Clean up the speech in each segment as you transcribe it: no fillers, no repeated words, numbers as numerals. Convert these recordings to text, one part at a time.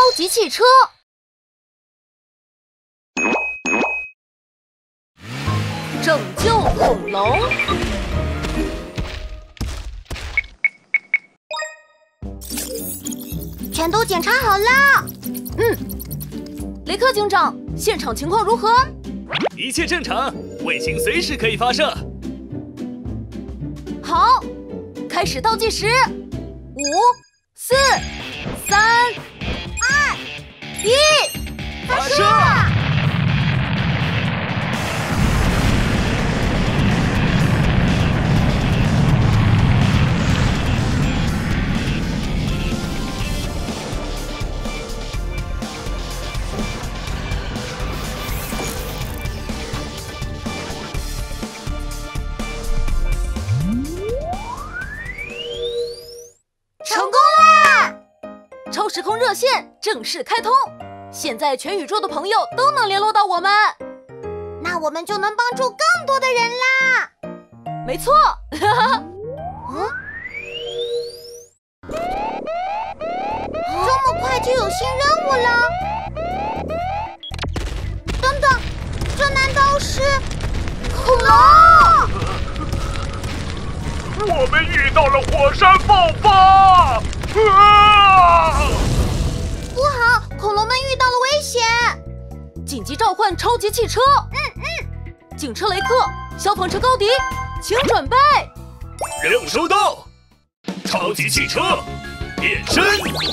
级汽车。拯救恐龙。 全都检查好了。 雷克警长，现场情况如何？ 一切正常，卫星随时可以发射。 好，开始倒计时，5、4、3、2、1， 发射！ 成功啦！ 超时空热线正式开通，现在全宇宙的朋友都能联络到我们。 那我们就能帮助更多的人啦！ 没错， 这么快就有新任务了？等等，这难道是恐龙？ 我们遇到了火山爆发！ 不好，恐龙们遇到了危险！ 紧急召唤超级汽车。警车雷克，消防车高迪，请准备。 任务收到，超级汽车变身。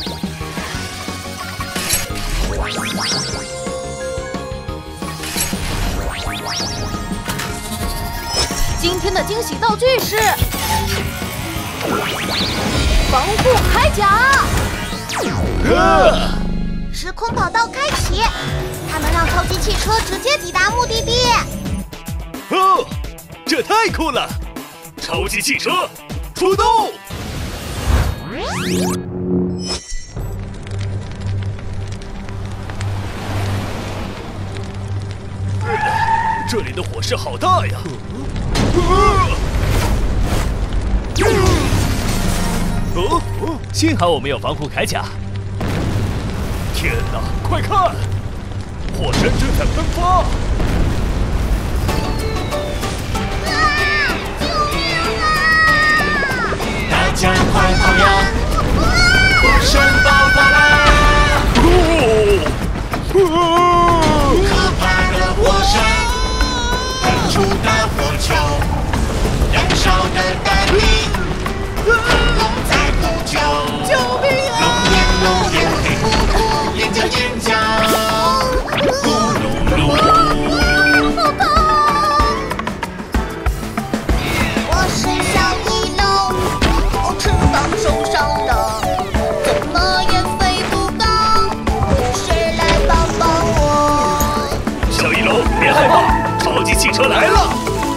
今天的惊喜道具是防护铠甲。 时空跑道开启，它能让超级汽车直接抵达目的地。 哦，这太酷了！超级汽车出动！这里的火势好大呀！幸好我们有防护铠甲。天哪，快看，火山正在喷发！ 大家快跑呀！火山爆发啦！可怕的火山，喷出的火球，燃烧的弹冰，龙在呼救， 救命啊！ 龙眼黑乎乎，眼角咕噜噜。 好痛！我是小翼龙，翅膀受伤了，怎么也飞不高，谁来帮帮我？ 小翼龙，别害怕，超级汽车来了！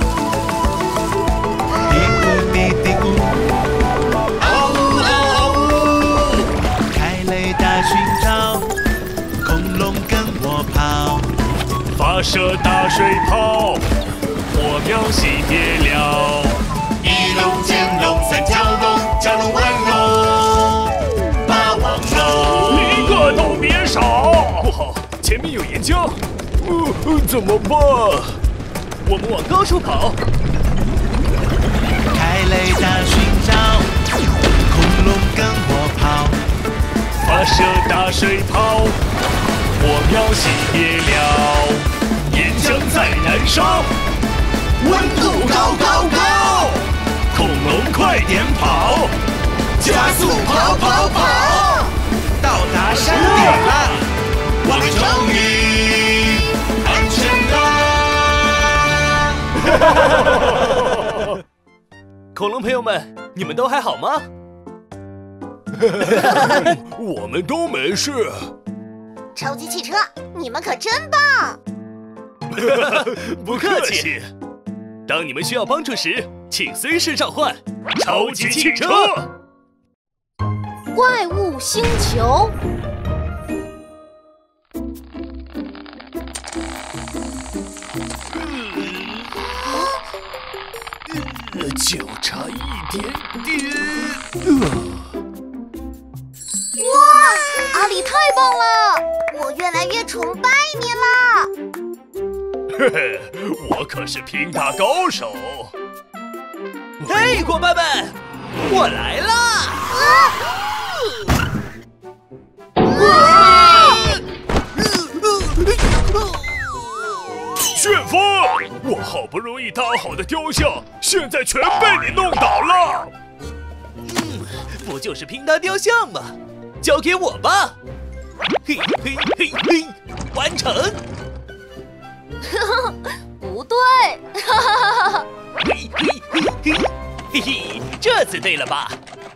嘀咕嘀嘀咕，嗷呜嗷呜！开雷达寻找，恐龙跟我跑， 发射大水炮，火苗熄灭了。 一龙见龙三角龙，蛟龙玩龙，霸王龙。 一个都别少！ 不好，前面有岩浆，怎么办？我们往高处跑。 开雷达寻找，恐龙跟我跑， 发射大水炮，火苗熄灭了，岩浆在燃烧， 温度高高高， 恐龙快点跑， 加速跑跑跑，到达山顶了，我们终于安全啦！ 恐龙朋友们，你们都还好吗？ 我们都没事。 超级汽车，你们可真棒！ 不客气。当你们需要帮助时，请随时召唤超级汽车。 怪物星球。 就差一点点。 哇，阿里你太棒了，我越来越崇拜你了。 嘿嘿，我可是拼打高手。 嘿，伙伴们，我来啦！ 旋风，我好不容易搭好的雕像，现在全被你弄倒了。 不就是拼搭雕像吗？交给我吧！嘿嘿嘿嘿，完成！ 不对， 嘿嘿嘿嘿，嘿嘿，这次对了吧？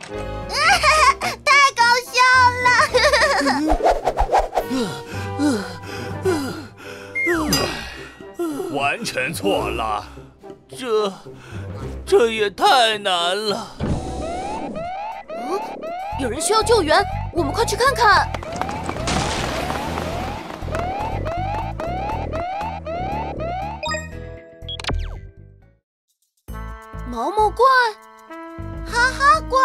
太搞笑了！ 完全错了， 这也太难了。 有人需要救援，我们快去看看。毛毛怪， 哈哈怪，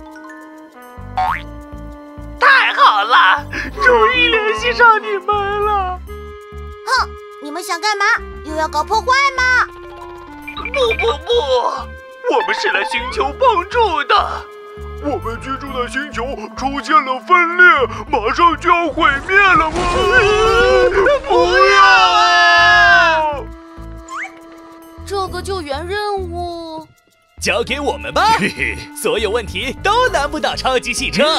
太好了，终于联系上你们了。 哼，你们想干嘛？又要搞破坏吗？ 不，我们是来寻求帮助的。我们居住的星球出现了分裂，马上就要毁灭了。不要啊！ 这个救援任务交给我们吧， 嘿嘿， 所有问题都难不倒超级汽车。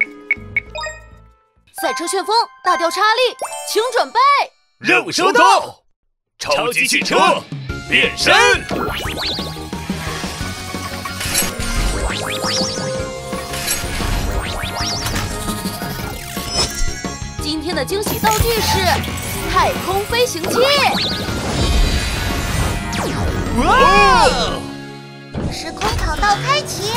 赛车旋风大调查力，请准备。 任务收到。超级汽车变身。 今天的惊喜道具是太空飞行器。 哇！ 时空跑道开启，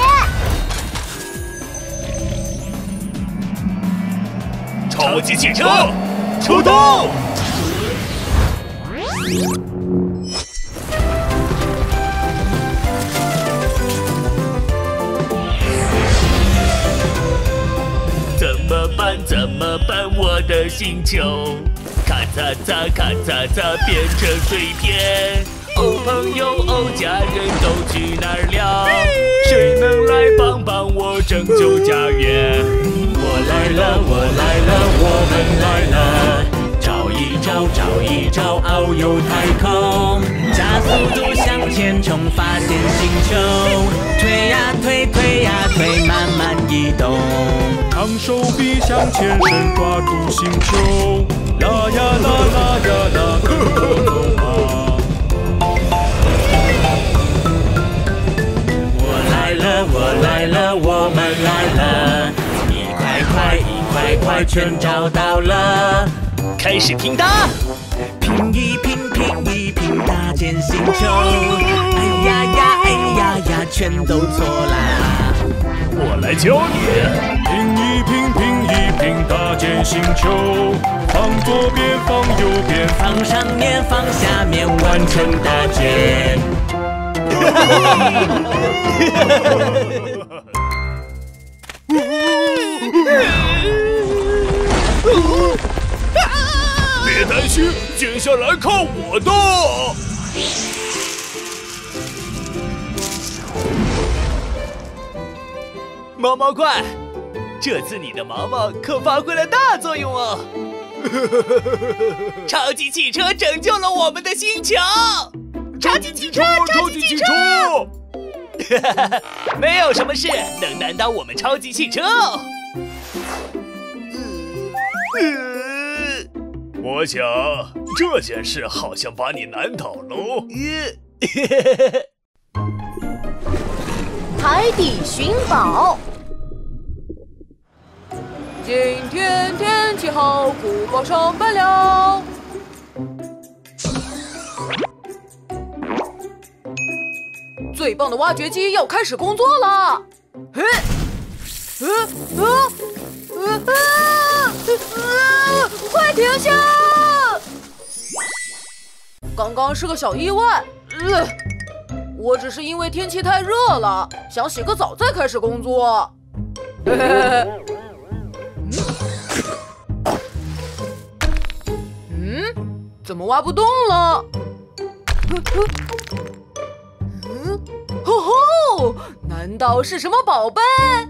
超级汽车出动！ 怎么办？我的星球，咔嚓嚓咔嚓嚓变成碎片。哦，朋友，哦，家人都去哪儿了？谁能来帮帮我拯救家园？我来了，我来了，我们来了！找一找，找一找，遨游太空，加速度向前冲，发现星球，推呀推，推呀推，慢慢移动。 长手臂向前伸，抓住星球，拉呀拉，拉呀拉，跟我走吧。 我来了，我来了，我们来了！一块块，一块块，全找到了。开始拼搭，拼一拼，拼一拼，搭建星球。哎呀呀，哎呀呀，全都错啦！ 我来教你。 拼一拼，拼一拼，搭建星球，放左边，放右边， 放上面，放下面，完成搭建。 别担心，接下来靠我的。 毛毛怪，这次你的毛毛可发挥了大作用哦！超级汽车拯救了我们的星球！超级汽车， 超级汽车！ 没有什么事能难倒我们超级汽车哦！ 我想这件事好像把你难倒喽。 海底寻宝。今天天气好，古堡上班了。最棒的挖掘机要开始工作了。快停下！刚刚是个小意外。我只是因为天气太热了，想洗个澡再开始工作。 怎么挖不动了？吼吼！难道是什么宝贝？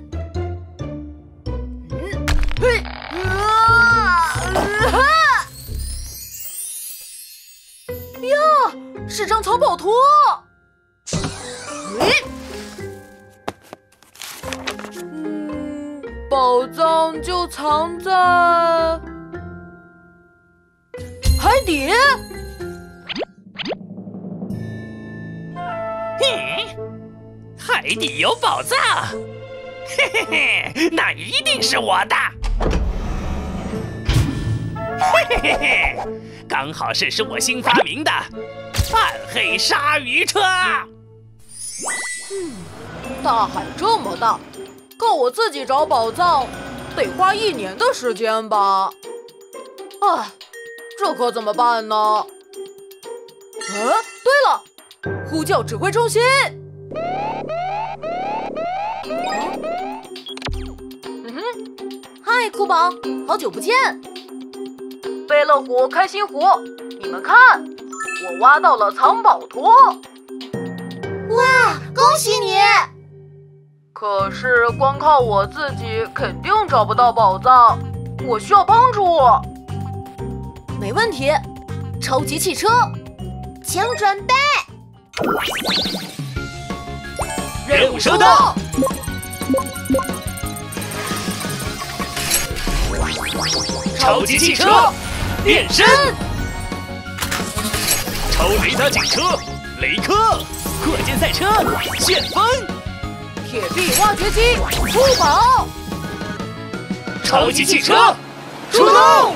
呀，是张藏宝图。宝藏就藏在海底。 海底有宝藏，嘿嘿嘿，那一定是我的。嘿嘿嘿嘿，刚好是我新发明的暗黑鲨鱼车。 大海这么大，靠我自己找宝藏，得花1年的时间吧？唉，这可怎么办呢？对了，呼叫指挥中心。嗨，酷宝，好久不见！贝乐湖、开心湖，你们看，我挖到了藏宝图。 哇，恭喜你！ 可是光靠我自己肯定找不到宝藏，我需要帮助。没问题，超级汽车， 请准备。 任务收到。超级汽车变身， 超雷达警车雷克， 火箭赛车旋风， 铁臂挖掘机酷宝， 超级汽车出动！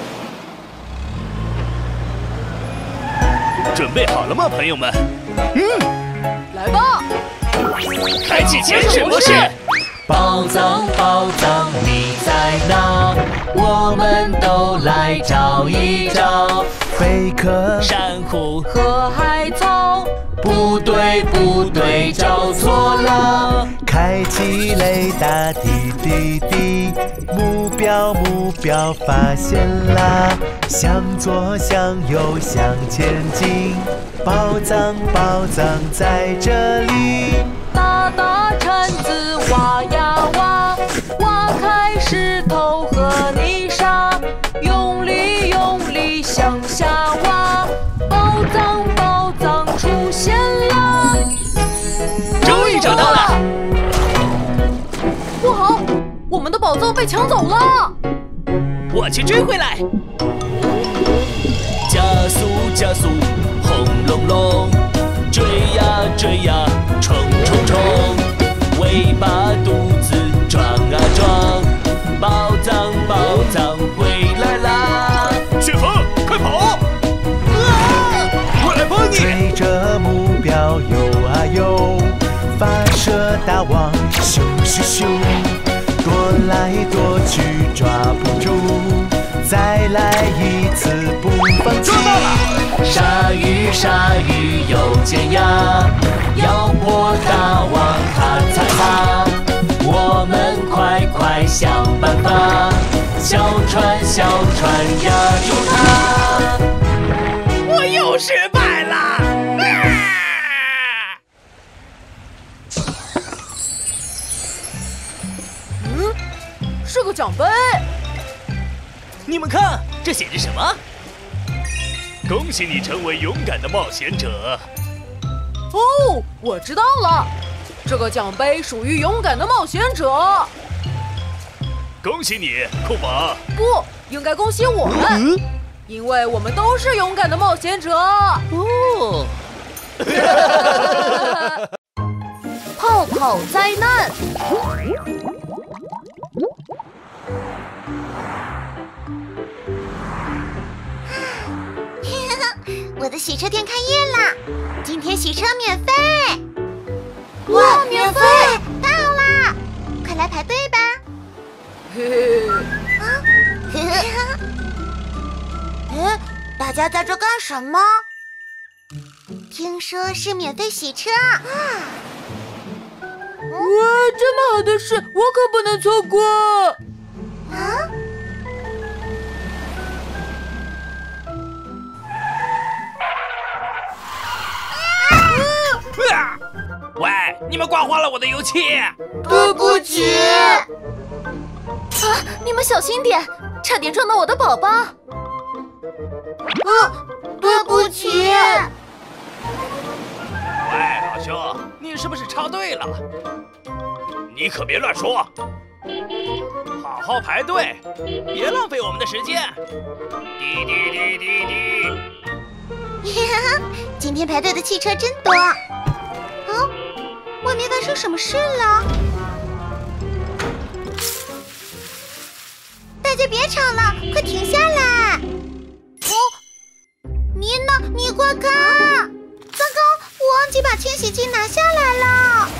准备好了吗，朋友们？ 来吧！ 开启潜水模式。 宝藏，宝藏，你在哪？我们都来找一找。贝壳、 珊瑚和海草， 不对，不对，找错了。开启雷达，滴滴滴，目标，目标发现啦！向左，向右，向前进。宝藏，宝藏在这里。 大大铲子挖呀挖，挖开石头和泥沙，用力用力向下挖，宝藏宝藏出现了！ 终于找到了！ 不好，我们的宝藏被抢走了！ 我去追回来！加速加速，轰隆隆，追呀追呀，冲冲冲，尾巴肚子撞啊撞，宝藏宝藏回来啦！ 旋风，快跑！我来帮你！ 追着目标游啊游，发射大网，咻咻咻，躲来躲去抓不住，再来一次不放弃。鲨鱼鲨鱼有尖牙，要破大网它才怕。我们快快想办法，小船小船压住它。 我又失败了！ 是个奖杯。 你们看，这写着什么？ 恭喜你成为勇敢的冒险者。 哦，我知道了，这个奖杯属于勇敢的冒险者。 恭喜你，酷宝！ 不，应该恭喜我们，因为我们都是勇敢的冒险者。 哦， 泡泡灾难。 我的洗车店开业啦！今天洗车免费！哇，免费！太好啦！快来排队吧！大家在这干什么？听说是免费洗车啊！ 哇，这么好的事，我可不能错过！ 喂，你们刮花了我的油漆！ 对不起。 你们小心点，差点撞到我的宝宝。 对不起。 喂，老兄，你是不是插队了？你可别乱说，好好排队，别浪费我们的时间。滴滴滴滴滴。 今天排队的汽车真多。外面发生什么事了？大家别吵了，快停下来！妮娜，你快看！糟糕，我忘记把清洗剂拿下来了。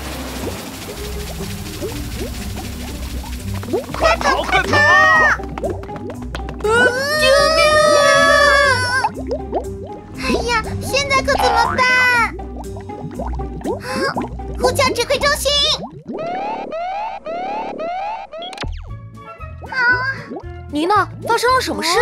快跑！ 快跑！ 救命啊！哎呀，现在可怎么办？呼叫指挥中心！ 妮娜，发生了什么事？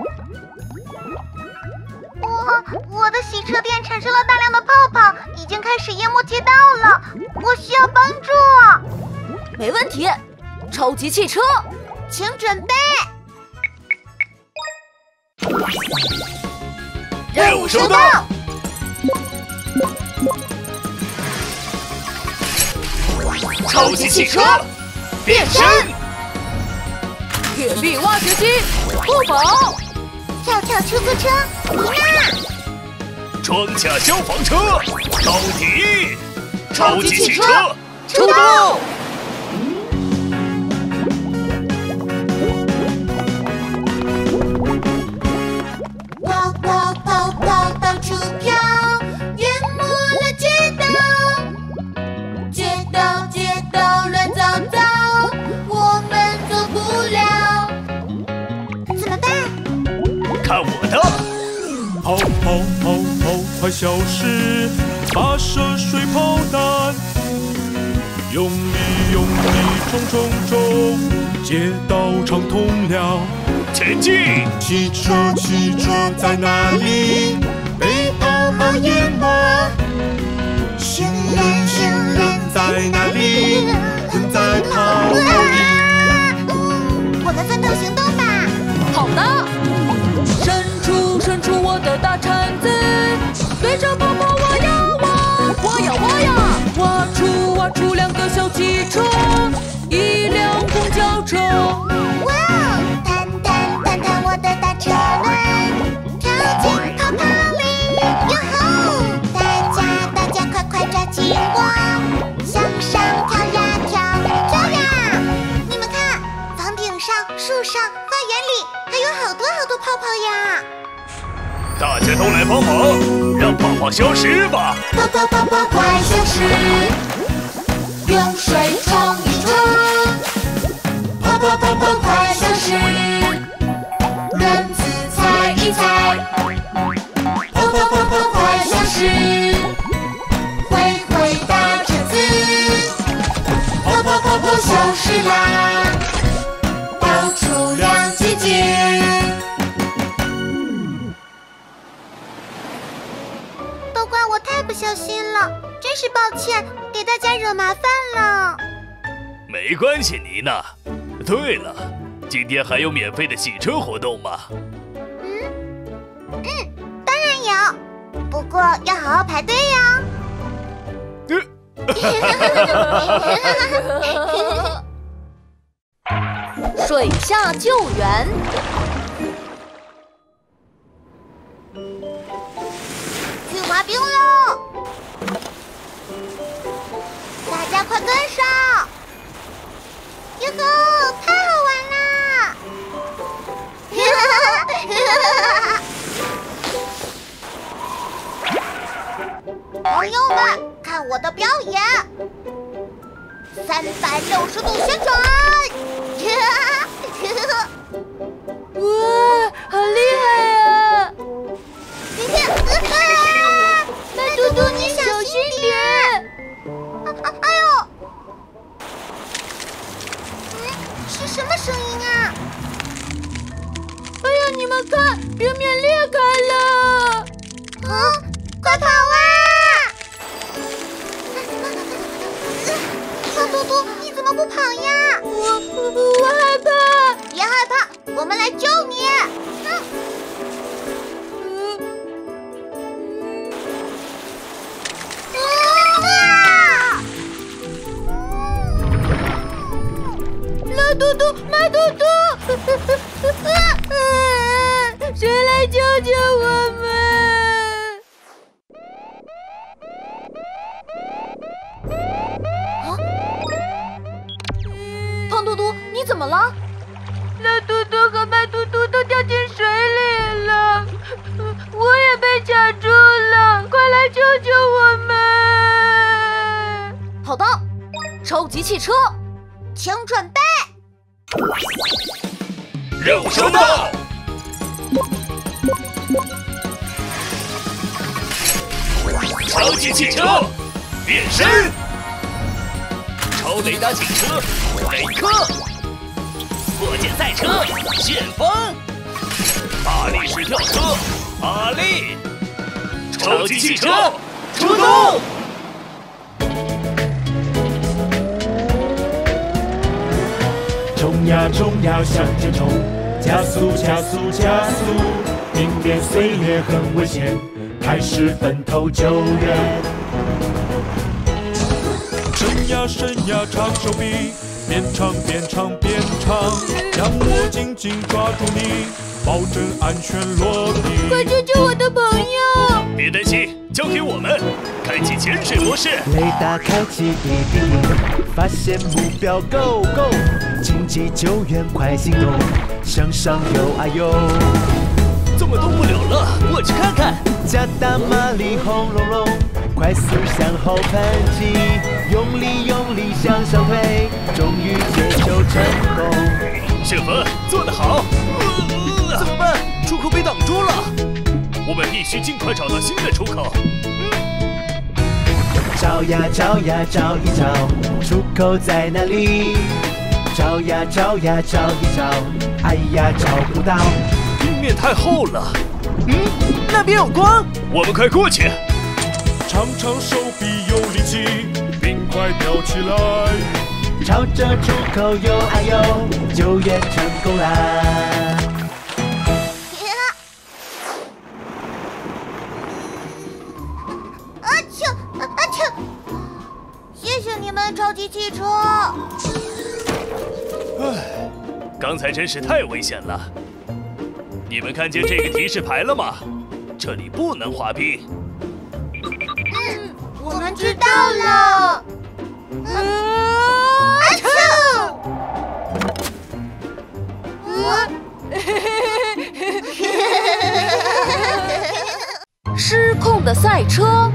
我的洗车店产生了大量的泡泡，已经开始淹没街道了，我需要帮助。 没问题，超级汽车， 请准备。 任务收到。超级汽车变身， 铁臂挖掘机，酷跑， 跳跳出租车，妮娜， 装甲消防车，到底，超级汽车出动！ 跑跑跑跑到处飘，淹没了街道，街道乱糟糟，我们走不了，怎么办？ 看我的！ 跑跑跑跑，快消失！发射水炮弹，用力冲冲冲，街道畅通了。 前进！ 汽车在哪里？被泡泡淹没。行人在哪里？困在泡泡里。 我们分头行动吧！ 好的，伸出我的大铲子，对着泡泡挖呀挖，挖出2个小汽车，1辆公交车。 哇哦，弹我的大车轮，跳进泡泡里，哟吼！大家快抓紧我，向上跳呀！你们看，房顶上、树上、花园里还有好多泡泡呀！ 大家都来帮忙，让泡泡消失吧！ 泡快消失，用水冲一冲。泡快消失，轮子踩一踩。泡快消失，挥大铲子。泡消失啦，到处亮晶晶。都怪我太不小心了，真是抱歉，给大家惹麻烦了。 没关系，妮娜。对了，今天还有免费的洗车活动吗？ 当然有，不过要好好排队呀。 水下救援， 去滑冰喽！大家快跟上！哟吼，太好玩啦！朋友们，看我的表演！360度旋转！ 哇，好厉害啊！ 麦嘟嘟，你小心点！哎呦！是什么声音啊？ 哎呀，你们看，冰面裂开了！ 快跑啊！ 嘟，你怎么不跑呀？ 我害怕。 别害怕，我们来救你。 老嘟嘟，马嘟嘟，谁来救救我们？ 胖嘟嘟，你怎么了？ 老嘟嘟和马嘟嘟都掉进水里了，我也被卡住了，快来救救我们！ 好的，超级汽车， 请准备。 任务收到。超级汽车变身，超雷达警车雷克，火箭赛车旋风，大力士吊车阿力，超级汽车出动！ 冲呀冲呀向前冲，加速加速加速，迎面碎裂很危险，开始分头救援。伸呀伸呀长手臂，边唱边唱边唱，让我紧紧抓住你，保证安全落地。 快救救我的朋友！ 别担心，交给我们，开启潜水模式。 雷达开启，滴滴滴，发现目标 ，Go Go， 紧急救援，快行动，向上游啊游。 怎么动不了了？我去看看。 加大马力，轰隆隆，快速向后喷气，用力用力向上推，终于解救成功。 雪佛做得好。 怎么办？出口被挡住了。 我们必须尽快找到新的出口。 找呀找呀找一找，出口在哪里？找呀找呀找一找，哎呀找不到。 地面太厚了。 那边有光， 我们快过去。 长长手臂有力气，冰块飘起来， 朝着出口游啊游，救援成功啦！ 谢谢你们，超级汽车。 刚才真是太危险了。你们看见这个提示牌了吗？这里不能滑冰。 我们知道了。 失控的赛车。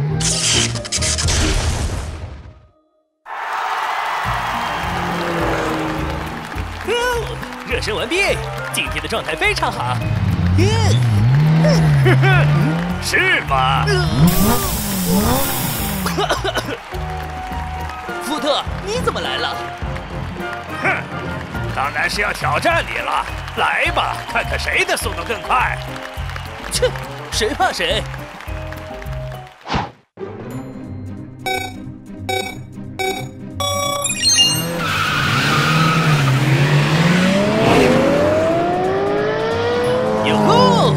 热身完毕，今天的状态非常好。 是吗？ 福特，你怎么来了？ 哼，当然是要挑战你了。来吧，看看谁的速度更快。 切，谁怕谁？ 哟吼！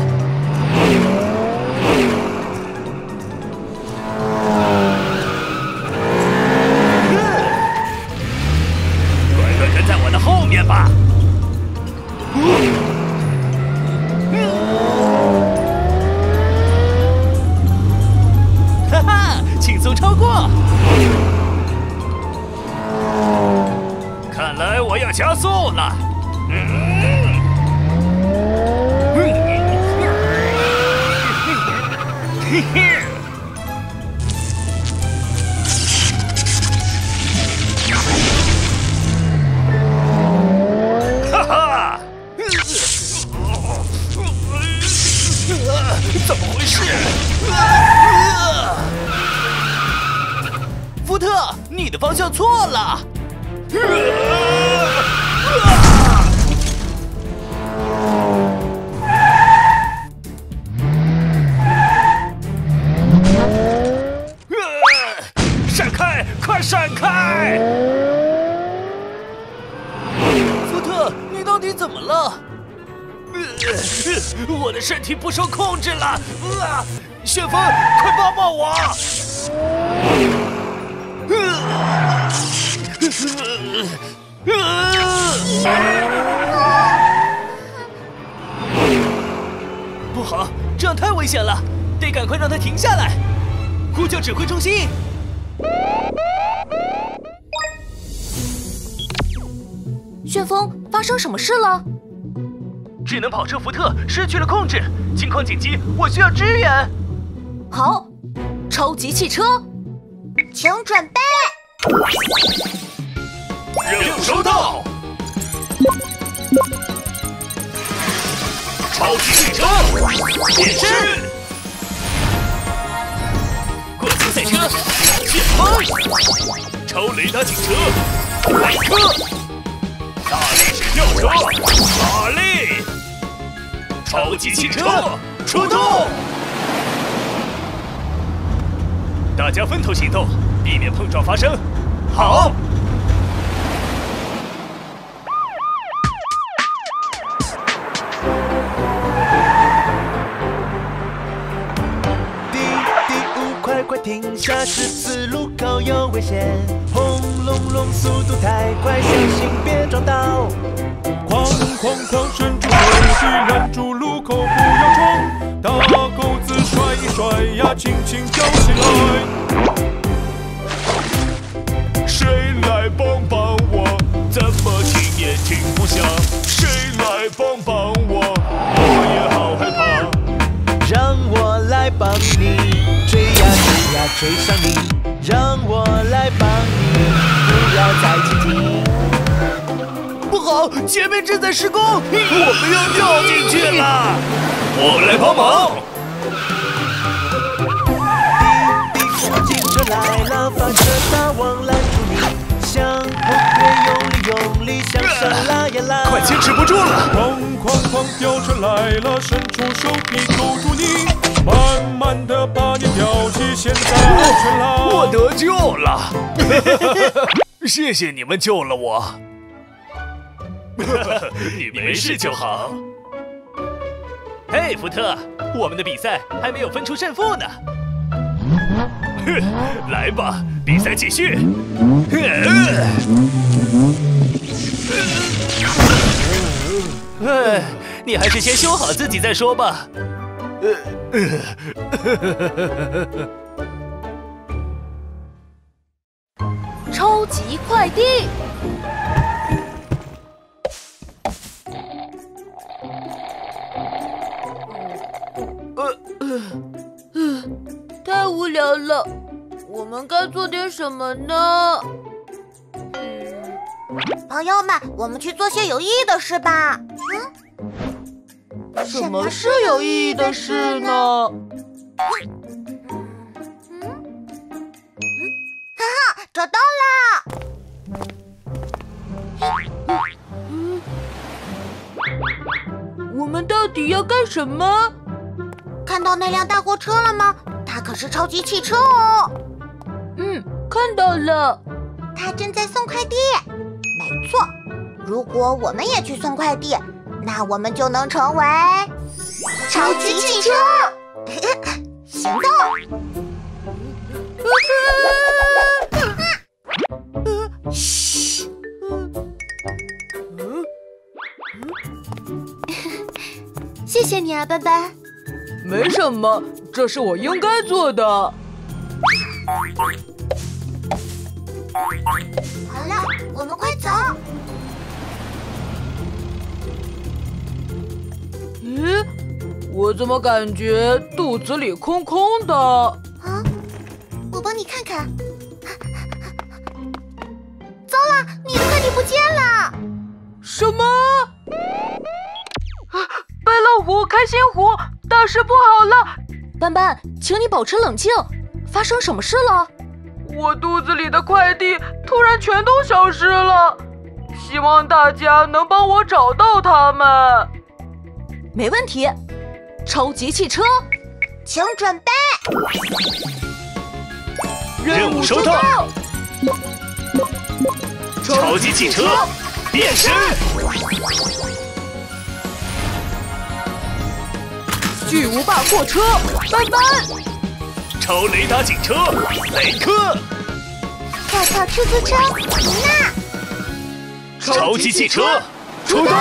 乖跟在我的后面吧。 哈哈，轻松超过。 看来我要加速了。嘿嘿。哈哈！怎么回事？ 福特，你的方向错了。 闪开！快闪开！ 你到底怎么了？我的身体不受控制了！旋风，快帮帮我！不好，这样太危险了，得赶快让它停下来！呼叫指挥中心！ 旋风，发生什么事了？ 智能跑车福特失去了控制，情况紧急，我需要支援。 好，超级汽车， 请准备。 任务收到。超级汽车变身， 过速赛车，旋风，超雷达警车，来客， 大力士吊车， 马力， 超级汽车出动。 大家分头行动，避免碰撞发生。 好。 快停下！十字路口有危险！轰隆隆，速度太快，小心别撞到！ 哐哐哐，伸出手臂拦住路口，不要冲！大钩子甩一甩呀，轻轻飘起来。 谁来帮帮我？怎么停也停不下。谁来帮帮我？我也好害怕。 让我来帮你。追呀追呀追上你，让我来帮你，不要再停停。 不好，前面正在施工，我们要掉进去了。 我来帮忙。 滴滴，警车来了，发射大网拦住你，向后越用力向上拉呀拉， 快坚持不住了。 哐哐哐，吊车来了，伸出手臂勾住你。慢慢的把你吊起，现在安全了。 我得救了，谢谢你们救了我。 你没事就好。 嘿，福特，我们的比赛还没有分出胜负呢。 来吧，比赛继续。 你还是先修好自己再说吧。 超级快递， 太无聊了，我们该做点什么呢？ 朋友们，我们去做些有意义的事吧。 什么是有意义的事呢？ 哈哈，找到了！ 我们到底要干什么？ 看到那辆大货车了吗？它可是超级汽车哦。 看到了。 它正在送快递。没错，如果我们也去送快递，那我们就能成为超级汽车。行动！嘘。 谢谢你啊，斑斑。 没什么，这是我应该做的。 好了，我们快走。 咦，我怎么感觉肚子里空空的？ 啊，我帮你看看。糟了，你的快递不见了！ 什么？白老虎、开心虎，大事不好了！ 斑斑，请你保持冷静，发生什么事了？ 我肚子里的快递突然全都消失了，希望大家能帮我找到它们。 没问题，超级汽车， 请准备。 任务收到。超级汽车变身！ 巨无霸货车，斑斑！ 超雷达警车，雷克！ 跳跳出租车，妮娜！ 超级汽车，出动！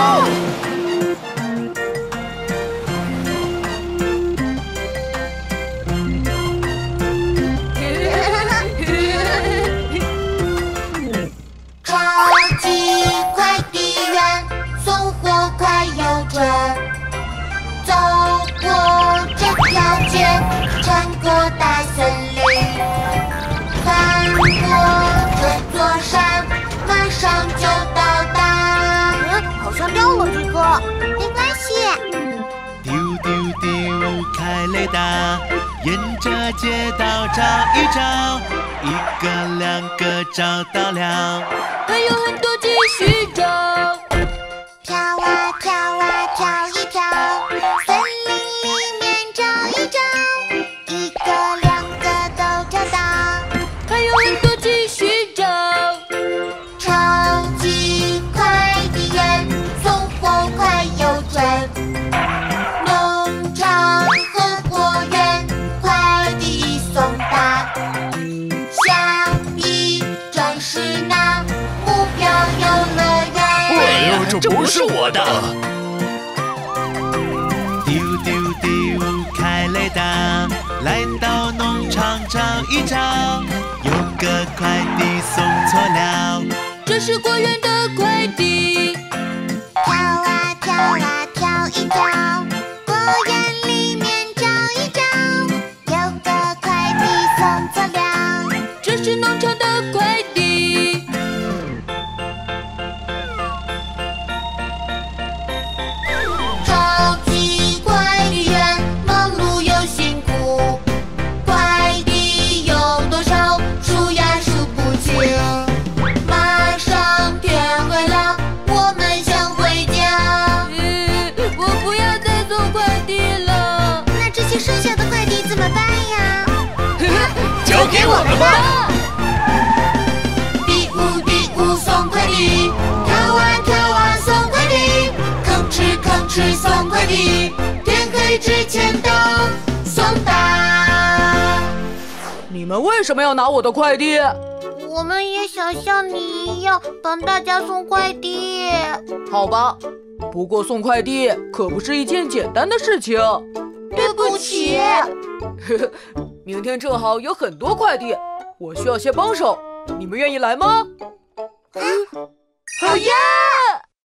超级快递员，送货快又准。走过这条街，穿过大森林，翻过这座山，马上就到达。好像掉了这个，没关系。 丢丢丢，开雷达，沿着街道找一找，一个两个找到了， 还有很多继续找。 跳啊跳啊跳一跳，森林里面找一找，一个两个都找到， 还有很多继续找。 超级快递员，送货快又准。农场和果园，快递送达。下一站是哪？目标游乐园。 哎呦，这不是我的！ 丢丢丢，开雷达，来到农场找一找，有个快递送错了， 这是果园的快递。 跳啊跳啊跳一跳，果园里面找一找，有个快递送错了， 这是农场的快递。 超级快递员忙碌又辛苦，快递有多少数呀数不清。马上天黑了，我们想回家。 我不要再送快递了。 那这些剩下的快递怎么办呀？ 交给我们吧！ 第五送快递，跳啊跳啊送快递，吭哧吭哧送快递，天黑之前都送达。 你们为什么要拿我的快递？ 我们也想像你一样帮大家送快递。 好吧，不过送快递可不是一件简单的事情。 对不起。 明天正好有很多快递，我需要些帮手，你们愿意来吗？ 好呀！